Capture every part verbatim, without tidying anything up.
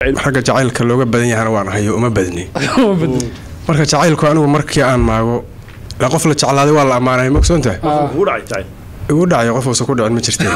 حاجة جعل كلوجة بدني أنا وأنا هي وما بدني مركا جعل كأنه مركي أنا معه لا قفلة على هذا والله ما أنا مقصود أنت يقول عاي تعال يقول عاي قفل سكود عن مشتري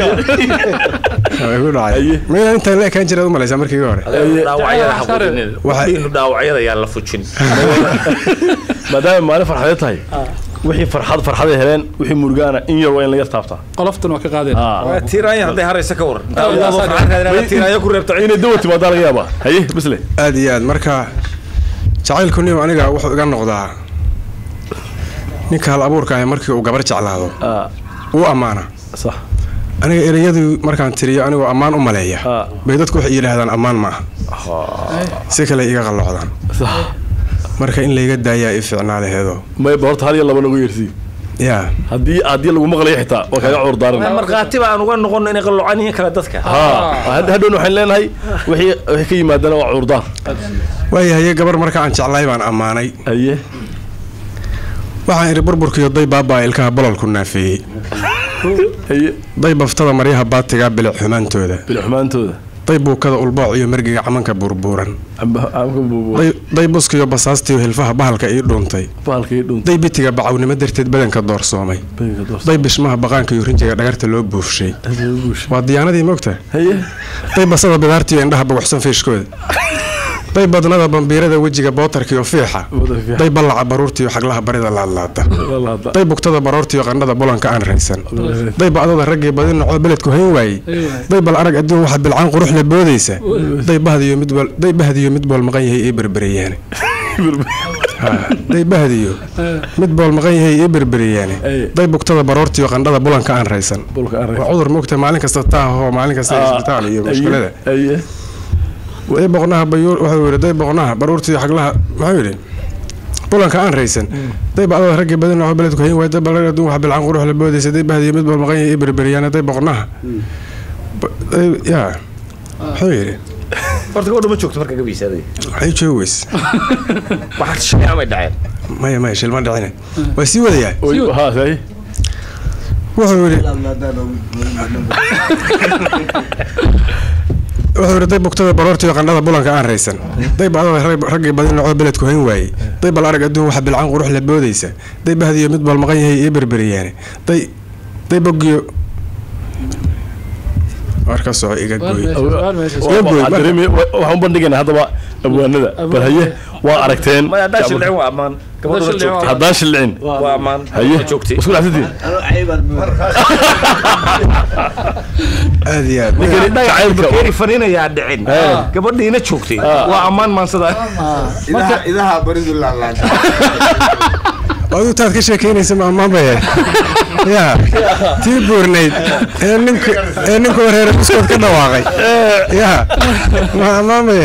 يقول عاي ما أنت لا كان جرى وما لازم مركي يقول داوعية حقولين وحين داوعية يلا فتشين ما دام ما نفرح هاي وحي فرحاد فرحاد هلين وحي مرجانا إن يروي إن يرتابطه قلفتنا وكقادين آه تيراي هذي هري سكور تيراي كوري بتعين الدوت ما دار غيابه هي بس ليه أديان مركا جعل كوني وأنا جا وح جا نقضاء نك هالأبور كان مركي وجبرت على هذا آه وأمانة صح أنا إريادي مركان تري أنا وأمان أملاية آه بيدتك وحي إلى هذا أمان ما سكلا إيجا غلط هذا صح marka in leega daayaa ifcnaale heedo ma boorta hal yalla lagu yeersi ya hadii hadii lagu maqlay xitaa waa kaga cuur daaran marqaati baan uga noqon in qalloocaniin kala dadka ha hadda hadhoon waxaan leenahay wixii wixii ka yimaadana waa cuur daar way haye gabar marka aan jeclay baan amaanay aye waxaan iri burburkiyo day baabaa ilkaha bololku naafiyay aye day baftada mariyaha baatiga bil xumaantooda bil xumaantooda day buukada ulbaac iyo margiga camanka burburan day buskiyo basaastiyo hilfaha bahalka ii dhuuntay bahalka ii dhuuntay day bitiga bacawnimo darteed badanka doorsoomay day bishmaha baqaanka iyo rinjiga dhagarta loo buufshay waa diyaanadii moogta haye day basada bidaartiyo indhaha baguxsan fiishkooda day badnada bambiirada wejiga bootarkiyo fiixa day ballaca baruurtiyo xaglaha barida laadlaada day bugtada baroortiyo qandhada bulanka aan raysan day bacdada raggii badin nocoo beledku hayn waayey day bal arag adduun waxa bilcaan qurux la boodaysa day bahdiyo mid bal day bahdiyo mid bool maqan yahay ee berberiyeen day bahdiyo mid bool maqan yahay ee berberiyeen day bugtada baroortiyo qandhada bulanka aan raysan waa cudur moogta maalin kasta taaho maalin kasta isbitaal iyo mushkilada way boqnaha bayuur waxa uu yiraahday boqnaha baruurtii xaglaha maxay yiri bulanka aan raysan day bacdo ragga badan oo beledku hayn way dabal adduun wax bilcaan qurux la boodaysa day bahdiyo mid bal maqan yahay berberiyana day boqnaha ya maxay yiri horta gabadhu ma joogto marka gabiisaaday ay joogays waxa shay ama dhacay maya maya shil ma dhacay way si wadayaa ha say wuxuu yiri wuxuu day bugtada baroortiyo qandhada bulanka aan raysan day bacdo ragii badin oo beledku hayn waayey day bal arag adduun waxa bilcaan qurux la boodaysa day bahdiyo mid bal maqan yahay ee berberiyeen day day bogiyo marka soo iga gooy waxaan bandhignaa hadaba abwaanada bal haye waa aragteen ma hadda shilcin waa amaan hadda shilcin waa amaan haye joogtay isku dhaafadii aadiya jacaylka kari farinaya dhicin gabadhiina joogtay waa amaan maansada idaha idaha baridu laalaan oo taad ka sheekeynaysa ma amaan bay ya tii buurnayd ee ninka ee ninka wareer iskood ka dhawaaqay ya ma amaan bay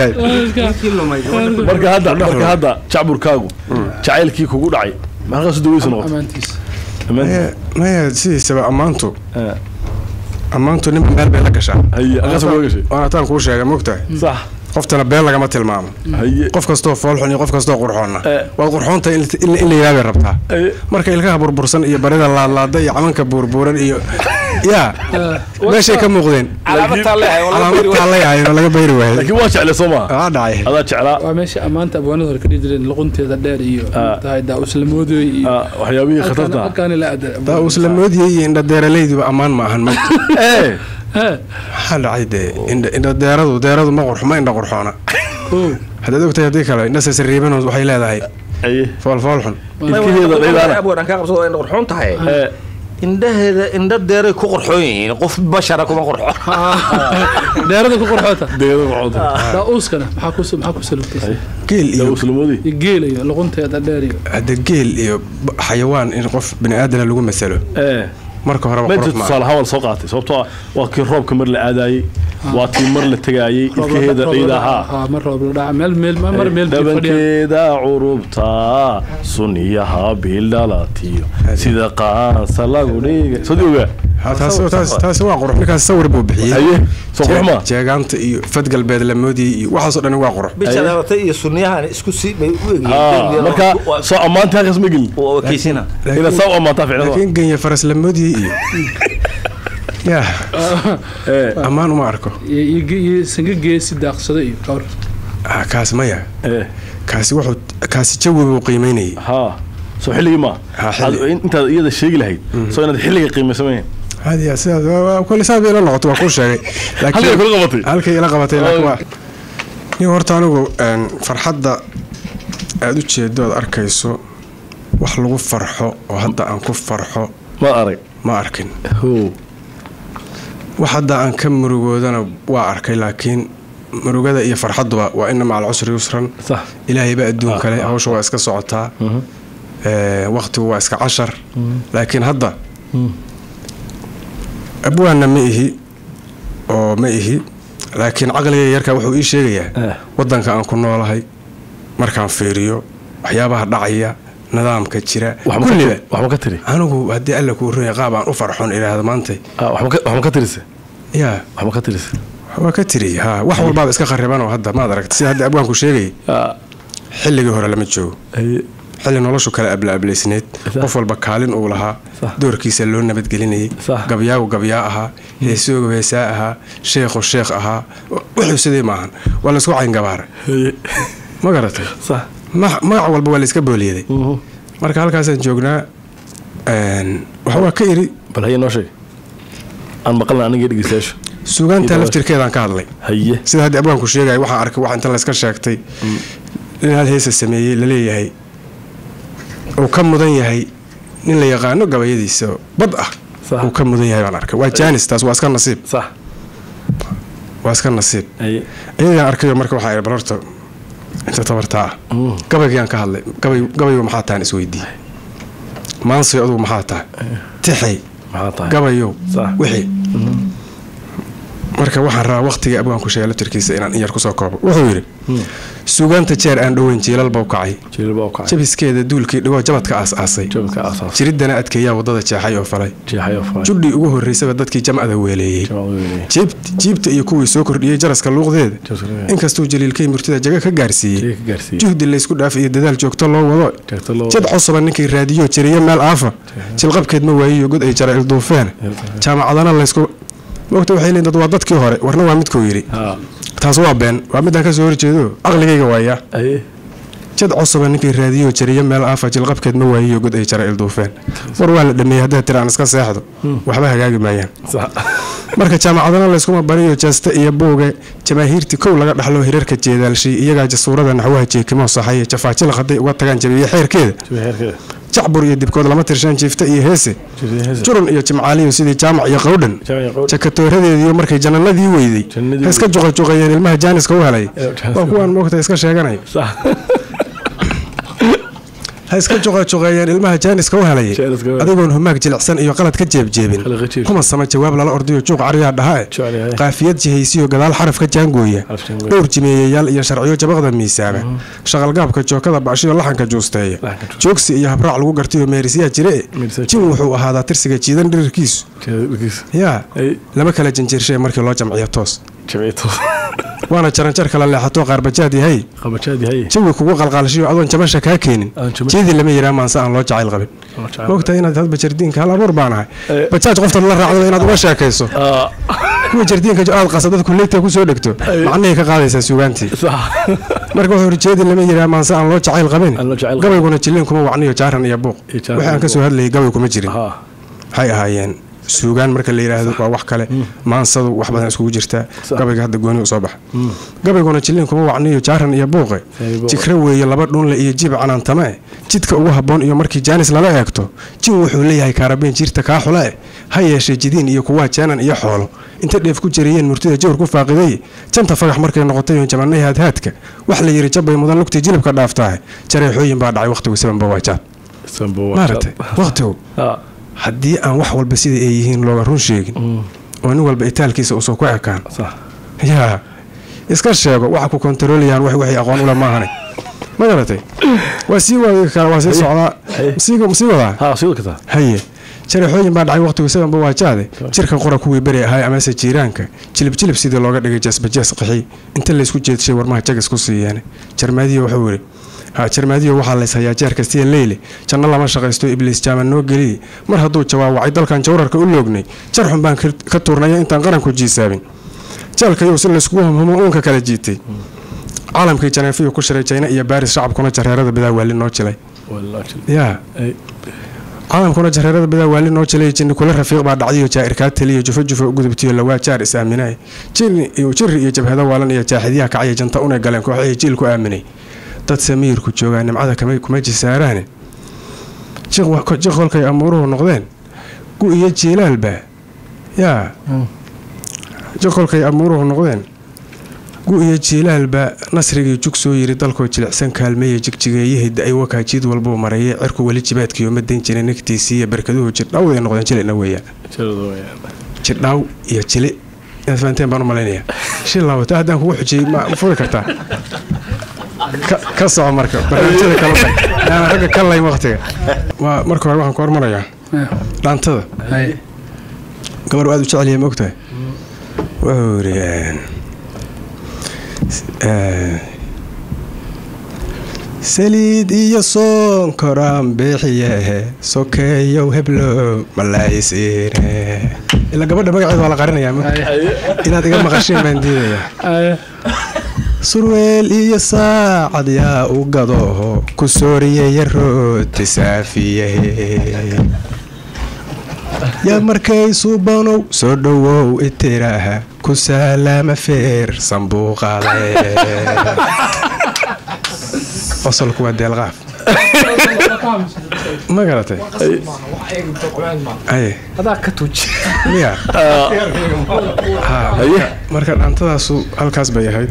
marka hadda marka hadda jacburkaagu jacaylkii kugu dhacay ma qasdo weys noqotay amaantiis maya sidiisaba amaantu amaantu nin meel bay la gashaa haye aqas waa gashay waana taan ku sheegay moogtahay sax qoftana been lagama tilmaamo haye qof kasto foolxun iyo qof kasto qurxoona waa qurxoonta in in la yiraahdo rabtaa marka ilkaha burbursan iyo barida laadlaada iyo camanka burburan iyo ya meeshay ka muuqdeen calaamada leeyahay wala leeyahay laga beeri waayay laakiin waa jeclay Soomaa aa dhacay adaa jeclaa waa meesha amaanta abwaanada hore ka dhigeen luqunteeda dheer iyo tahay daa islaamoodo iyo waxyaabihi khatarta kan la aad daa islaamoodo iyo indha deeralaydu amaan ma ahan marka ee hal cayde indha indha deeradu deeradu ma qurxuma indha qurxoona هذا دكتور هذيك لا الناس يسربون وحي لا ذاي أيه فال فالحن كذا لا أبو أنا كأقصد إن قرحون تهاي إن ده إن ده دير كقرحين قف بشرة كم قرحون دير ده كقرحته دير قرحته لا أوسكنا محكوس محكوس لوكتيس جيل يو سلمودي الجيل يا لقنت هذا داري هذا الجيل حيوان إن قف بني آدم اللي هو مثله إيه marka hore ma jirto sal hawl soo qaatay sababtoo waa kii roobka mar la aadayay waa tii mar la tagayay ilkaheeda dhiidaha ha mar roob la dhaca meel meel mar meel dabankeeda urubta suniyaha bildalatiyo sida qaansa lagu dhigay soo taas taas taas waa qurux ninkaas sawir buu bixiyay aye soo qurxma jeegaanta iyo fadgal beed la moodiyay iyo waxa soo dhan waa qurux bishaarata iyo sunniyaha isku si bay u eegayeen marka soo amaanta qasmi gil oo kiisina ila soo amaanta ficilada laakiin ganya faras la moodiyay iyo يا أمان وما أركو يجي سنجي جيس داق صدق كور كاس مية كاس واحد كاس جوي وقيميني ها سو حلي ما أنت يدا الشيء لهي سو أنا حلي قيمة سمين هذه يا سيد كل سبب إلى النقطة وكل شيء لكن هل كل غلطي هل كي لغبتي لك يورتانو أن فرحة أدو شيء دود أركيسو وحلو فرحه وهذا أنكو فرحه ما أري ما أركن هو وحدا أن كم مرقودنا وأركي لكن مرقودة هي فرحة وإن مع العسر يسرا صح إلهي بقى الدون كله هو شو اسك صعتها آه وقته هو اسك عشر لكن هذا أبوه أنا مئه أو مئه لكن عقلي يركب وحوي شيء ودن كان كنا والله مركان فيريو وحيابها دعية نظام كتيرة كل وحنا كتري أنا هو هدي قال لك ورني غابة أفرحون إلى هذا مانتي وحنا وحنا كتريس يا وحنا كتريس هو كتري ها وحول بعض إسكا خربانه وهذا ما دركت سي هدي أبوان كوشيري حل جوهر لما تشوف حل نولشوا كلا قبل قبل سنة قفل بكالين أولها دور كيس اللون بتقليني قبيا وقبياها يسوق ويساءها شيخ والشيخ أها وحول سدي معهن ولا سوى عين جبار ما قرأت صح ما ما أول بوالي سكبولي ذي مركا هالكاسن جوجنا وهو كيري بل هي نوشي أنا بقولنا أنا جيت جساش سوغان تلفتر كذا كارلي هي سيد هذا أبوان كوشيء جاي واحد أركب واحد تلا سكر شاكتي لأن هذا هيس السمية اللي هي وكم مدنيا هي نلا يغانو قبل يدي سو بدأ وكم مدنيا هي أركب وجانس تاس واسكر نصيب صح واسكر نصيب أي إيه أركب مركب حائر بررته أنت تبرتها قبل كيان كهالي قبل قبل يوم حاطة عن سويدي ما نصي عضو محاطة تحي قبل يوم وحي marka waxaan raa waqtiga abaan ku sheegay laftirkiisa inaan yar ku soo koobo wuxuu yiri suugaanta jeer aan dhaweyn jiilal baa kacay jiilal baa kacay jabiskeeda duulkii dhigo jabadka aas aasay jabadka aas aasay jiridana adkeeyaa wadada jeexay oo falay jeexay oo falay juddi ugu horeysay dadkii jamcada weeleeyay jibt jibta iyo kuwii soo kordhiyay jaraska luuqdeeda inkastoo jaliilkay murtida jaga ka gaarsiiyay juhdi la isku dhaaf iyo dadaal joogto loo wado jad cusub ninkii raadiyo jiriye meel aafa jilqabkeed ma waayiyo god ay jaray duufeen jaamacadana la isku وقت وحيلين دad waa dadkii hore warna waa midkoo yiri taas waa been waa mid aan ka soo horjeedo aqligayga waaya ay jad cusub ninkii raadiyo jariyo meel aafa jil qabkeed ma waayiyo god ay jaray ilduufeen war waa la dhameeyay hadaa tiraan iska seexdo waxba hagaagi maayaan marka jaamacadana la isku bariyo jeesta iyo buuga jamaahiirti kow laga dhaxlo hirarka jeedaalshay iyaga jasuurada naxwaha jeekimo saxay jafaajil qaday uga tagaan jabiye xeerkeeda jacbur iyo dibkood lama tirshan jiifta iyo heese jurun iyo jimcaaliyo sidii jaamac iyo qowdhan jakatooradeediyo markay jannaladii weyday iska joqojoqayeen ilmaha jaaniska u helay waa kuwaan moogta iska sheeganay ha iska joqojoqayeen ilmaha jaaniska u helay adigoon humaag jilicsan iyo qalad ka jeebjeebin kuma sama jawaab lala ordayo juuq cariyaa dhahaa qaafiyad jihaysiyo gadaal xaraf ka jaangooya dhowr jimeeyayaal iyo sharciyo jabaqda miisaama shaqalgaabka jookada bacshiyo laxanka juusteeya joogsi iyo habraac lagu gartiyo meerisiyaa jire jin wuxuu ahaadaa tirsiga jiidan dhirirkiisu yaa lama kala janjeershay markii loo jamciyo toos وانا جرنجر كلا leexato qaarbajaad yahay qaarbajaad yahay jawi kugu qalqaalshiyo adoon jamasha ka keenin jeedin lama yiraa maan saan loo jacayl qabin waqti inaad hadba jardiinka hal abuur baanahay bajaaj qofta la raacdo inaad uga sheekayso kuwa jardiinka aad qasadad kulleeyta ku soo dhigto macnaheedu ka qaadaysa suugaantii marka wuxuu jeedin lama yiraa maan saan loo jacayl qabin gabayguna jilin kuma wacniyo jaaran iyo buuq waxaan ka soo hadlayay gabay kuma jirin hay ahaayeen suugaan marka la yiraahdo waa wax kale maansadu wax badan isku jirta gabayga hadda gooni u soo bax gabayguna jilin kuma wacniyo jaaran iyo buuqe jikra weeye laba dhunle iyo jib canaan tame jidka ugu haboon iyo markii jaanis lala eegto jin wuxuu leeyahay kaarabeen jirta ka xulay ha yeeshay jidin iyo kuwa jaanan iyo xoolo inta dheef ku jiriyeen murtida jawr ku faaqiday janta fagax markay noqotay oo jamanay haadhaadka wax la yiri jabay mudan lugti jilibka dhaaftaa jareexooyin baa dhacay waqtigu sabanba waajaad sabanba waajaad waqtigu haddii aan wax walba sida ay yihiin looga run sheegin oo nin walba itaalkiisa uu soo ku ekaan yaa iska sheego waxa ku kontroolayaan wax wixii aqoon u la maahan ma garatay waa sii wada kala waa sii socda siiga sii wada ha sii wada haye jareexooyin baa dhacay waqtigu sabanba waajaade jirka qora kuwii bari ahay ama se jiiraanka jilib jilib sidii looga dhigay jasba jas qixi inta la isku jeedshay warmaha jagas ku siiyeen jarmaadiyo wuxuu yiri ها jarmaadiyo waxaa la ishayaa jeer kastiya leyle janno lama shaqaysto ibliis jaaman noo geliyey mar hadduu jawaawacay dalkan jawrarka u loognay jar xun baan ka tuurnaya intaan qaranku jiisaabin jaalkayow si layskugu humhumo uunka kala jiitay caalamkii janeefiyu ku shiray jayna iyo baaris shacabkuna jareerada bidaa waali noo jilay yaa caalamkuna jareerada bidaa waali noo jilay jinni kula rafiiq baa dhacdiyo jaa'irkaa taliyo jufo jufo u gudubtiyo lawaa jaar is aaminay jinni iyo jirri iyo jabhado waalan iyo jaaxidiyaha kacaya janta unay galeen kooxihii jiil ku aaminay dad samiirku joogaa nimcada kuma jisaaraane jiq kolkay amuuruhu noqdeen gu iyo jiilaalba yaa jiq kolkay amuuruhu noqdeen gu iyo jiilaalba nasrigii jug soo yiri dalkoo jilicsan kaalmeeya jigjigeeyihii da-ay wakaajiid walbuu marayay cirku weli jibaadkiiyo ma dayn jiray nagtiisii iyo barkaduhu jirdhaw ay noqdeen jilina weeyaan jirdhaw iyo jili inaad fahanteen baan u malaynayaa shilaawata haddaan kugu xujiyey ma furi kartaa ka soco marka barnaamijyada kala day aan ragga ka lay waqtiga waa marka hore waxaan ku hormarayaa dhaantada gabar aad u jecel yahay ma ogtahay wuxuu yiri saliid iyo soonkoraan bixiye sokeeyow heblo malaayisiine ilaa gabadha magaceeda waa la qarinayaa inaad iga maqashiin baan diidayaa surweel iyo saacad yaa u gadooho ku sooriyaya rooti saafiye yaa markay suubanow soo dhowow itiraaha ku salaama feer sambuuqaade qosolku waa deelqaaf ma garatay marka dhaantadaasu halkaas bay ahayd